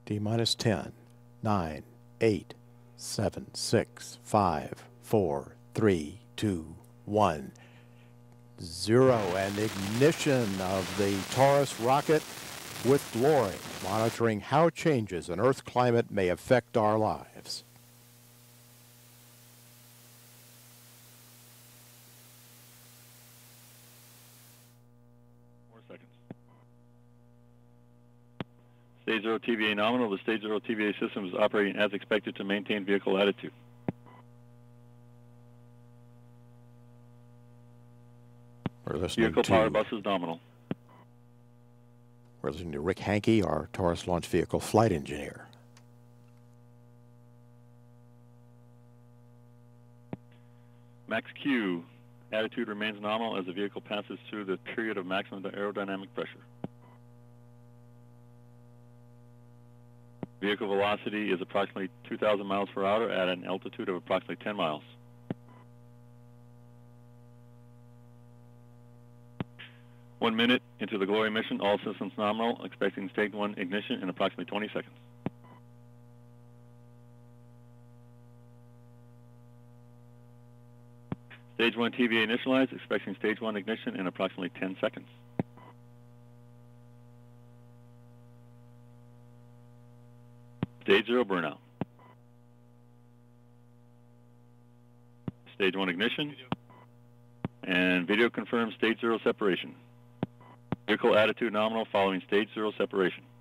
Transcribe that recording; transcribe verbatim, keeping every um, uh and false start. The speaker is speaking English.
T minus ten, nine, eight, seven, six, five, four, three, two, one, zero. And ignition of the Taurus rocket with glory, monitoring how changes in Earth climate may affect our lives. Four seconds. Stage zero T V A nominal. The stage zero T V A system is operating as expected to maintain vehicle attitude. We're listening Vehicle to, power bus is nominal. We're listening to Rick Hankey, our Taurus launch vehicle flight engineer. Max Q. Attitude remains nominal as the vehicle passes through the period of maximum aerodynamic pressure. Vehicle velocity is approximately two thousand miles per hour at an altitude of approximately ten miles. One minute into the glory mission, all systems nominal, expecting stage one ignition in approximately twenty seconds. Stage one T V A initialized, expecting stage one ignition in approximately ten seconds. Stage zero burnout. Stage one ignition. And video confirms stage zero separation. Vehicle attitude nominal following stage zero separation.